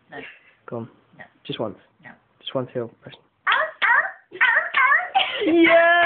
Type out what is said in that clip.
No. Go on. No. Just once. No. Just one heel press. Ow, ow, ow, ow. Yeah!